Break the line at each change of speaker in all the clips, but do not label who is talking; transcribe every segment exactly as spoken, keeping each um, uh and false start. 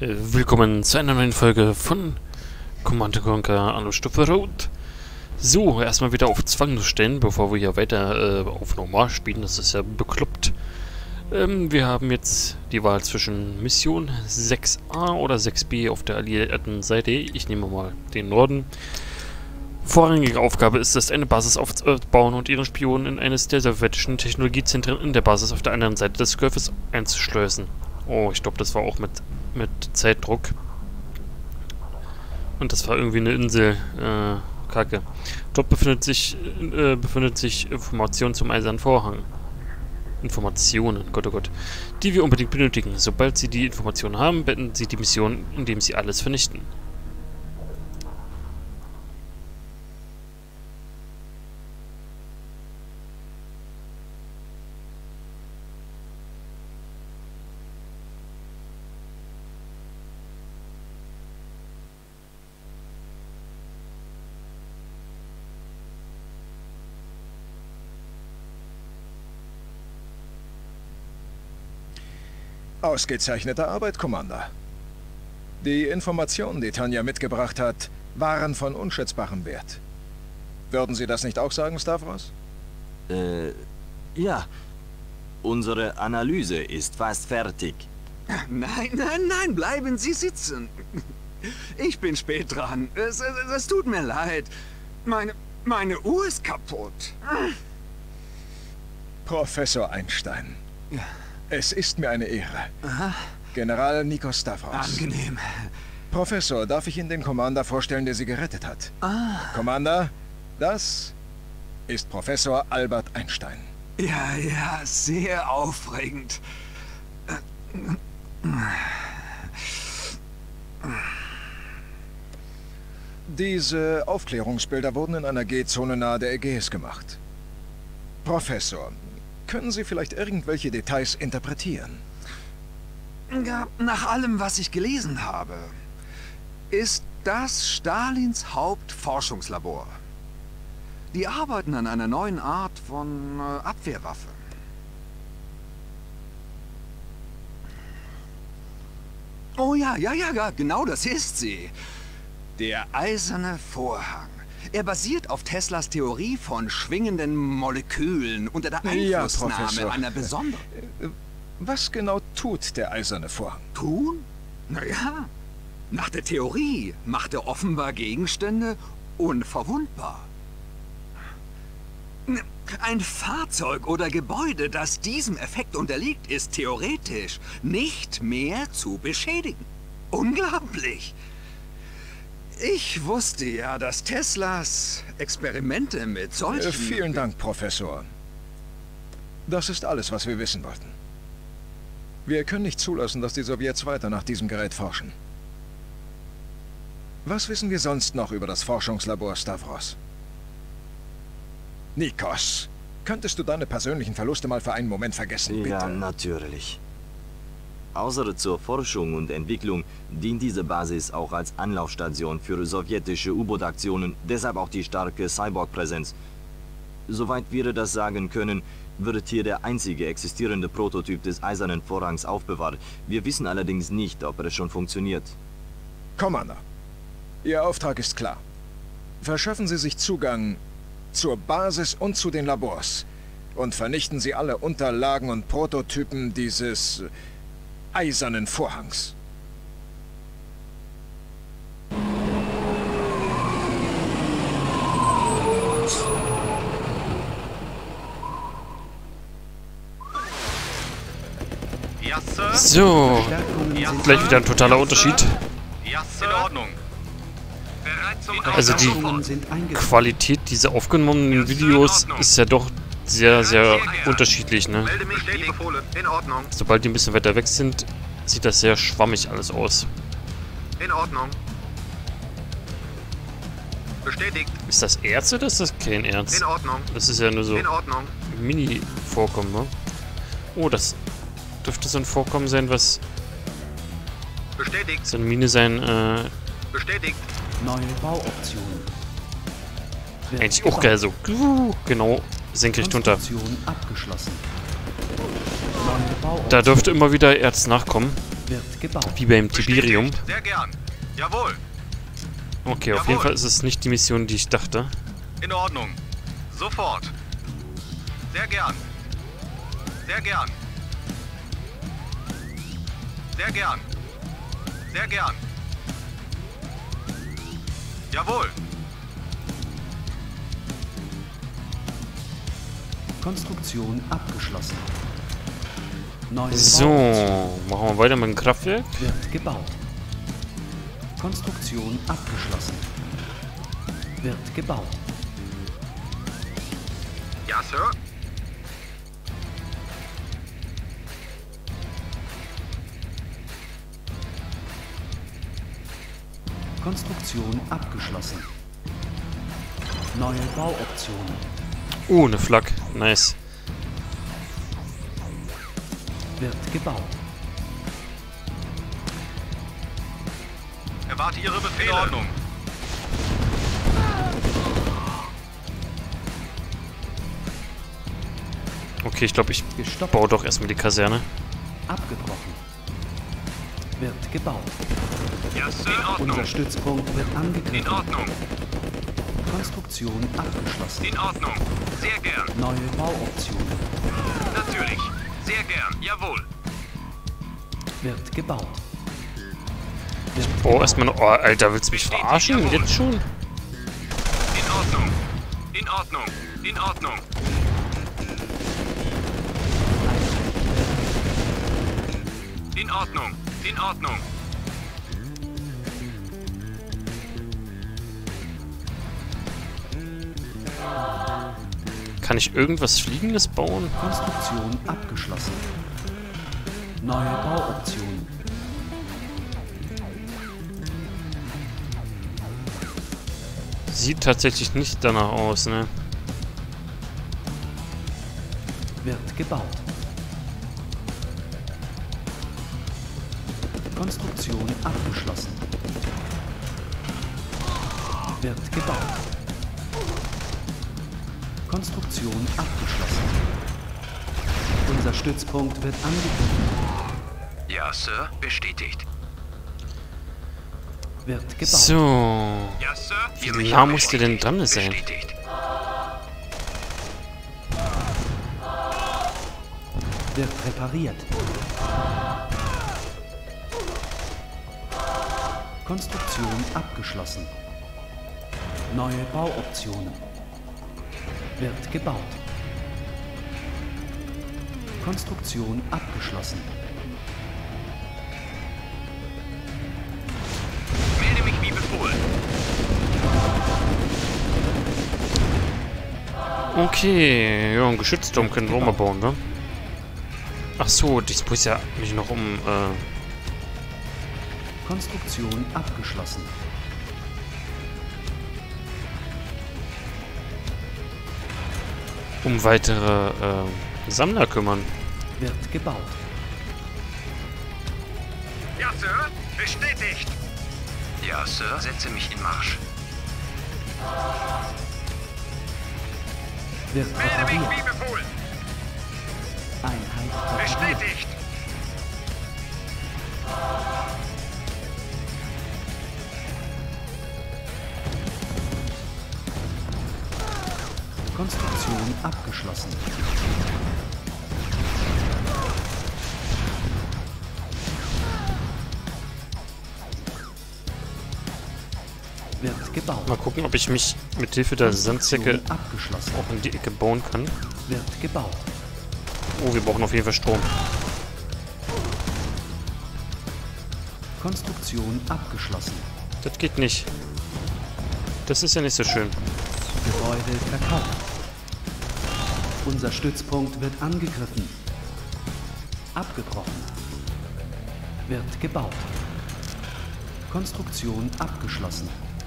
Willkommen zu einer neuen Folge von Command and Conquer Anno Stufe Rot. So, erstmal wieder auf Zwang zu stellen, bevor wir hier weiter äh, auf Normal spielen. Das ist ja bekloppt. Ähm, wir haben jetzt die Wahl zwischen Mission sechs a oder sechs b auf der alliierten Seite. Ich nehme mal den Norden. Vorrangige Aufgabe ist es, eine Basis aufzubauen und ihren Spionen in eines der sowjetischen Technologiezentren in der Basis auf der anderen Seite des Golfes einzuschleusen. Oh, ich glaube, das war auch mit, mit Zeitdruck. Und das war irgendwie eine Insel. Äh, Kacke. Dort befindet sich, äh, befindet sich Information zum Eisernen Vorhang. Informationen, Gott oh Gott. Die wir unbedingt benötigen. Sobald Sie die Informationen haben, beenden Sie die Mission, indem Sie alles vernichten.
Ausgezeichnete Arbeit, Commander. Die Informationen, die Tanja mitgebracht hat, waren von unschätzbarem Wert. Würden Sie das nicht auch sagen, Stavros?
Äh, ja. Unsere Analyse ist fast fertig.
Nein, nein, nein, bleiben Sie sitzen. Ich bin spät dran. Es, es, es tut mir leid. Meine, meine Uhr ist kaputt.
Professor Einstein.
Ja.
Es ist mir eine Ehre.
Aha.
General Nikos Stavros.
Angenehm.
Professor, darf ich Ihnen den Commander vorstellen, der Sie gerettet hat?
Ah.
Commander, das ist Professor Albert Einstein.
Ja, ja, sehr aufregend.
Diese Aufklärungsbilder wurden in einer G-Zone nahe der Ägäis gemacht. Professor, können Sie vielleicht irgendwelche Details interpretieren?
Ja, nach allem, was ich gelesen habe, ist das Stalins Hauptforschungslabor. Die arbeiten an einer neuen Art von äh, Abwehrwaffe. Oh ja, ja, ja, ja, genau das ist sie. Der eiserne Vorhang. Er basiert auf Teslas Theorie von schwingenden Molekülen unter der Einflussnahme
ja,
einer besonderen...
Was genau tut der eiserne Vorhang?
Tun? Naja, nach der Theorie macht er offenbar Gegenstände unverwundbar. Ein Fahrzeug oder Gebäude, das diesem Effekt unterliegt, ist theoretisch nicht mehr zu beschädigen. Unglaublich! Ich wusste ja, dass Teslas Experimente mit solchen...
Äh, vielen Dank, Professor. Das ist alles, was wir wissen wollten. Wir können nicht zulassen, dass die Sowjets weiter nach diesem Gerät forschen. Was wissen wir sonst noch über das Forschungslabor Stavros? Nikos, könntest du deine persönlichen Verluste mal für einen Moment vergessen, bitte?
Ja, natürlich. Außer zur Forschung und Entwicklung dient diese Basis auch als Anlaufstation für sowjetische U-Boot-Aktionen, deshalb auch die starke Cyborg-Präsenz. Soweit wir das sagen können, wird hier der einzige existierende Prototyp des Eisernen Vorhangs aufbewahrt. Wir wissen allerdings nicht, ob er schon funktioniert.
Commander, Ihr Auftrag ist klar. Verschaffen Sie sich Zugang zur Basis und zu den Labors und vernichten Sie alle Unterlagen und Prototypen dieses Eisernen Vorhangs.
So, gleich wieder ein totaler Unterschied. Also die Qualität dieser aufgenommenen Videos ist ja doch sehr, sehr unterschiedlich, ne? Sobald die ein bisschen weiter weg sind, sieht das sehr schwammig alles aus.
In Ordnung. Bestätigt.
Ist das Erz oder ist das kein Erz?
In Ordnung.
Das ist ja nur so
In Ordnung.
Mini-Vorkommen, ne? Oh, das dürfte so ein Vorkommen sein, was...
Bestätigt.
So eine Mine sein, äh...
Bestätigt.
Neue Bauoptionen.
Eigentlich auch geil, so genau senkrecht runter.
Abgeschlossen.
Da dürfte immer wieder Erz nachkommen.
Wird gebaut.
Wie beim Tiberium.
Bestätigt. Sehr gern. Jawohl.
Okay, auf jeden Fall ist es nicht die Mission, die ich dachte.
In Ordnung. Sofort. Sehr gern. Sehr gern. Sehr gern. Sehr gern. Jawohl.
Konstruktion abgeschlossen. Neue
So,
Bauoption
machen wir weiter mit dem Kraftwerk.
wird gebaut. Konstruktion abgeschlossen. Wird gebaut.
Ja, Sir.
Konstruktion abgeschlossen. Neue Bauoptionen.
Oh, eine Flak. Nice.
Wird gebaut.
Erwarte Ihre Befehle. In Ordnung.
Okay, ich glaube, ich
Gestoppt.
baue doch erstmal die Kaserne.
Abgebrochen. Wird gebaut.
Ja, Sir. In Ordnung.
Unser Stützpunkt wird
In
angegriffen.
Ordnung.
Konstruktion abgeschlossen.
In Ordnung. Sehr gern.
Neue Bauoptionen.
Natürlich. Sehr gern. Jawohl.
Wird gebaut.
Oh, erstmal noch. Oh, Alter, willst du mich verarschen? Jetzt schon?
In Ordnung. In Ordnung. In Ordnung. In Ordnung. In Ordnung.
Kann ich irgendwas Fliegendes bauen?
Konstruktion abgeschlossen. Neue Bauoptionen.
Sieht tatsächlich nicht danach aus, ne?
Wird gebaut. Konstruktion abgeschlossen. Wird gebaut. Konstruktion abgeschlossen. Unser Stützpunkt wird angegriffen.
Ja, Sir. Bestätigt.
Wird gebaut.
So.
Ja, Sir.
Wie nah muss der denn dran sein?
Bestätigt.
Wird repariert. Konstruktion abgeschlossen. Neue Bauoptionen. Wird gebaut. Konstruktion abgeschlossen.
Melde mich wie befohlen.
Okay, ja, ein Geschützturm können wir auch mal bauen, ne? Ach so, das muss ja mich noch um, äh,
Konstruktion abgeschlossen.
um weitere, äh, Sammler kümmern.
Wird gebaut.
Ja, Sir. Bestätigt. Ja, Sir. Setze mich in Marsch.
Wird
Melde mich
repariert.
wie befohlen.
Einheit repariert.
Bestätigt.
Konstruktion abgeschlossen. Wird gebaut.
Mal gucken, ob ich mich mit Hilfe der Sandsäcke
Konstruktion abgeschlossen.
auch in die Ecke bauen kann.
Wird gebaut.
Oh, wir brauchen auf jeden Fall Strom.
Konstruktion abgeschlossen.
Das geht nicht. Das ist ja nicht so schön.
Gebäude verkauft. Unser Stützpunkt wird angegriffen. Abgebrochen. Wird gebaut. Konstruktion abgeschlossen.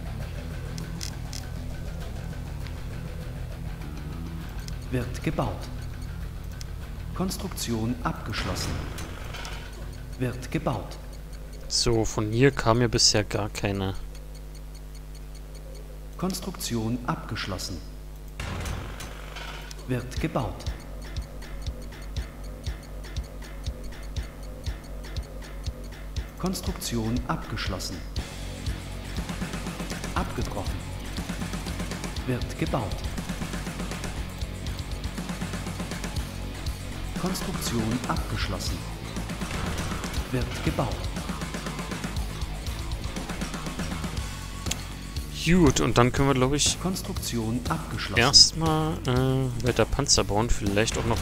Wird gebaut. Konstruktion abgeschlossen. Wird gebaut.
So, von hier kam ja bisher gar keine.
Konstruktion abgeschlossen. Wird gebaut. Konstruktion abgeschlossen. Abgebrochen. Wird gebaut. Konstruktion abgeschlossen. Wird gebaut.
Gut, und dann können wir, glaube ich,
Konstruktion abgeschlossen.
erstmal äh, weiter Panzer bauen. Vielleicht auch noch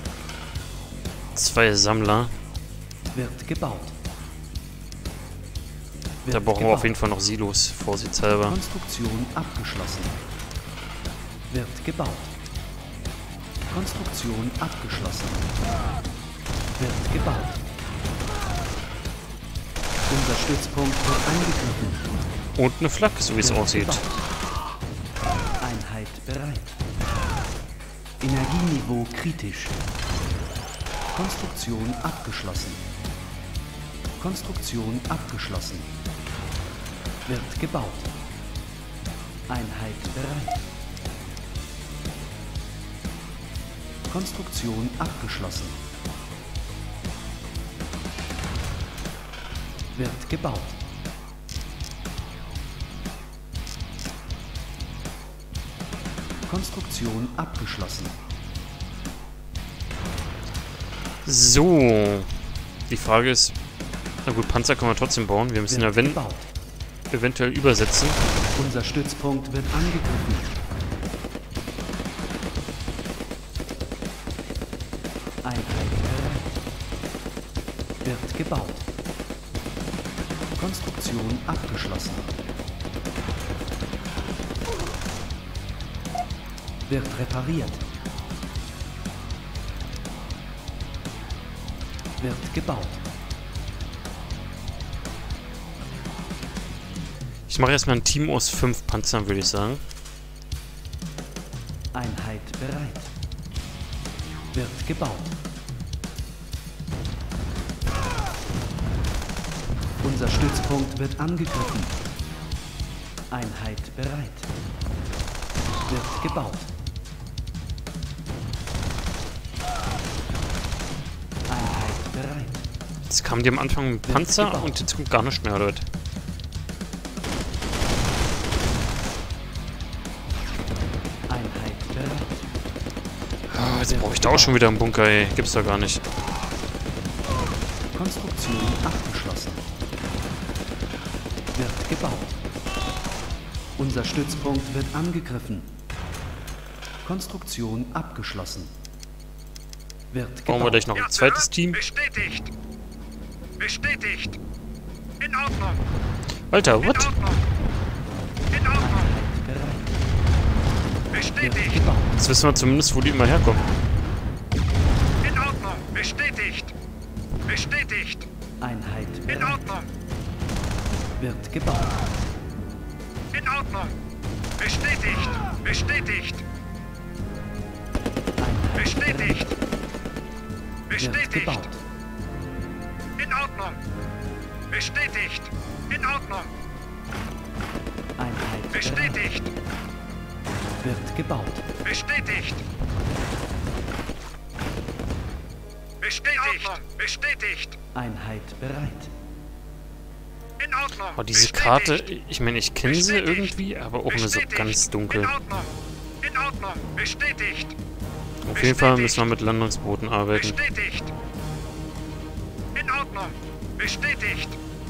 zwei Sammler.
Wird gebaut. Wird
Da brauchen wir
gebaut.
auf jeden Fall noch Silos, vorsichtshalber.
Konstruktion abgeschlossen. Wird gebaut. Konstruktion abgeschlossen. Wird gebaut. Unser Stützpunkt wird angegriffen.
Und eine Flak, so wie es
Wird
aussieht.
gebaut. Einheit bereit. Energieniveau kritisch. Konstruktion abgeschlossen. Konstruktion abgeschlossen. Wird gebaut. Einheit bereit. Konstruktion abgeschlossen. Wird gebaut. Konstruktion abgeschlossen.
So. Die Frage ist, na gut, Panzer können wir trotzdem bauen. Wir müssen
Wird
ja wenn,
gebaut.
eventuell übersetzen.
Unser Stützpunkt wird angegriffen. Einheit bereit. Wird gebaut. Konstruktion abgeschlossen. Wird repariert. Wird gebaut.
Ich mache erstmal ein Team aus fünf Panzern, würde ich sagen.
Einheit bereit. Wird gebaut. Unser Stützpunkt wird angegriffen. Einheit bereit. Wird gebaut. Einheit bereit.
Jetzt kamen die am Anfang mit Panzer
gebaut.
und jetzt kommt gar nichts mehr, Leute.
Einheit bereit.
Ah, jetzt brauche ich da auch schon wieder einen Bunker, ey. Gibt's doch gar nicht.
Konstruktion abgeschlossen. Wird gebaut. Unser Stützpunkt wird angegriffen. Konstruktion abgeschlossen. Wird
Brauchen wir
gebaut.
gleich noch ein zweites Team.
Bestätigt. Bestätigt. In Ordnung.
Alter,
In
what?
Ordnung. In Ordnung.
Einheit bereit. Wird
Bestätigt.
gebaut.
Jetzt wissen wir zumindest, wo die immer herkommen.
In Ordnung. Bestätigt. Bestätigt.
Einheit
In
bereit.
Ordnung.
Wird gebaut.
In Ordnung. Bestätigt. Bestätigt.
Einheit
Bestätigt.
bereit. Wird
Bestätigt.
gebaut.
In Ordnung. Bestätigt. In Ordnung.
Einheit bereit.
Bestätigt.
Wird gebaut.
Bestätigt. Bestätigt. Bestätigt.
Einheit bereit.
In Ordnung.
Aber diese
Bestätigt.
Karte, ich meine, ich kenne sie
Bestätigt.
irgendwie, aber auch nur so
Bestätigt.
ganz dunkel.
In Ordnung. In Ordnung. Bestätigt.
Auf jeden Fall müssen wir mit Landungsbooten arbeiten.
Bestätigt. In Ordnung. Bestätigt.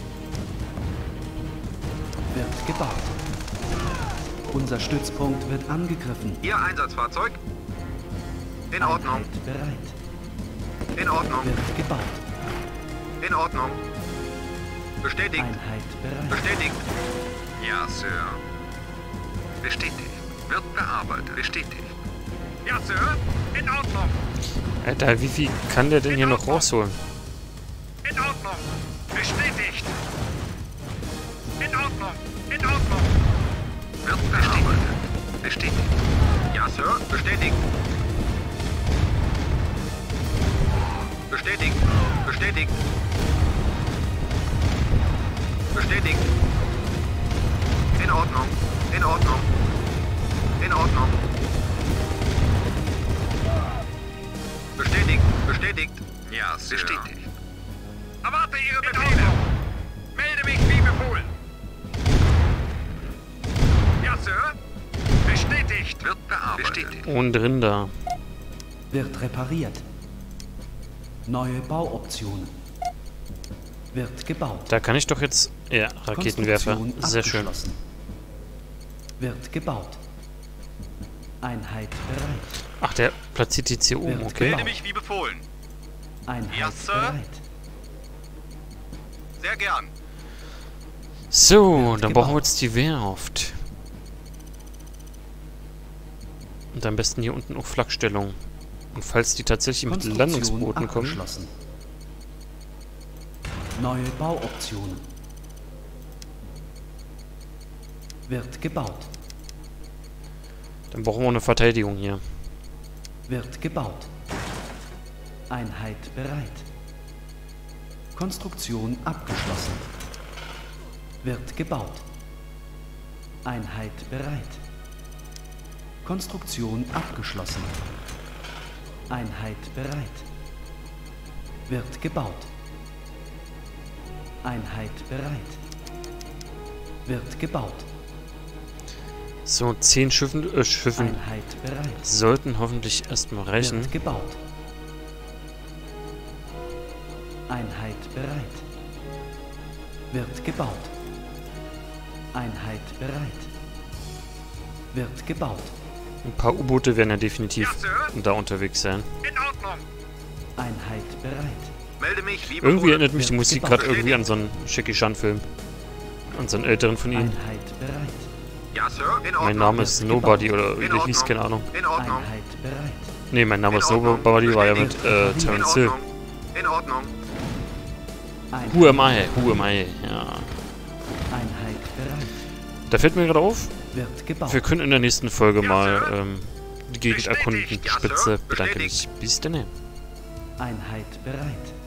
Wird gebaut. Unser Stützpunkt wird angegriffen.
Ihr Einsatzfahrzeug? In Ordnung.
Einheit bereit.
In Ordnung.
Wird gebaut.
In Ordnung. Bestätigt.
Einheit bereit.
Bestätigt. Ja, Sir. Bestätigt. Wird bearbeitet. Bestätigt. Ja, Sir. In Ordnung.
Alter, wie viel kann der denn hier noch rausholen?
In Ordnung. Bestätigt. In Ordnung. In Ordnung. Wird bearbeitet. Bestätigt. Ja, Sir. Bestätigt. Bestätigt. Bestätigt. Bestätigt. In Ordnung. In Ordnung. In Ordnung. Bestätigt. Bestätigt. Ja, Sir. Bestätigt. Erwarte Ihre Befehle. bestätigt.
Und Rinder.
Wird repariert. Neue Bauoptionen. Wird gebaut.
Da kann ich doch jetzt... Ja, Raketenwerfer.
Konstruktion
Sehr schön.
abgeschlossen. Wird gebaut. Einheit bereit.
Ach, der platziert jetzt hier oben,
Wird
okay.
gebaut.
mich wie befohlen.
Einheit
Ja, Sir.
bereit.
Sehr gern.
So,
Wird
dann brauchen wir
gebaut.
jetzt die Werft. Und am besten hier unten auch Flakstellung. Und falls die tatsächlich mit
Konstruktion
Landungsbooten kommen...
abgeschlossen. Neue Bauoptionen. Wird gebaut.
Dann brauchen wir eine Verteidigung hier.
Wird gebaut. Einheit bereit. Konstruktion abgeschlossen. Wird gebaut. Einheit bereit. Konstruktion abgeschlossen. Einheit bereit. Wird gebaut. Einheit bereit. Wird gebaut.
So, zehn Schiffen, äh, Schiffen
Einheit bereit.
sollten hoffentlich erstmal reichen.
Wird gebaut. Einheit bereit. Wird gebaut. Einheit bereit. Wird gebaut.
Ein paar U-Boote werden ja definitiv
Ja, Sir.
da unterwegs sein.
In Ordnung.
Einheit bereit.
Melde mich wie
Irgendwie
befohlen.
erinnert mich die
Wird
Musik
gebaut.
gerade irgendwie an so einen Jackie Chan-Film. An so einen älteren von ihnen.
Einheit bereit.
Ja, Sir. In Ordnung.
Mein Name ist
Wird
Nobody
gebaut.
oder
In
wie
Ordnung.
hieß, keine Ahnung.
In Ordnung.
Einheit bereit.
Nee, mein Name
In
ist
Ordnung.
Nobody war ja mit äh,
In
Terence Hill.
Ordnung. In Ordnung.
Einheit,
Who am I? Who am I? Ja.
Einheit bereit.
Da fällt mir gerade auf,
Wird gebaut.
wir können in der nächsten Folge
Ja,
mal
Sir.
ähm, die Gegend
Bestätigt.
erkunden.
Ja, Sir.
Spitze, bedanke
Bestätigt.
mich. Bis dann.
Einheit bereit.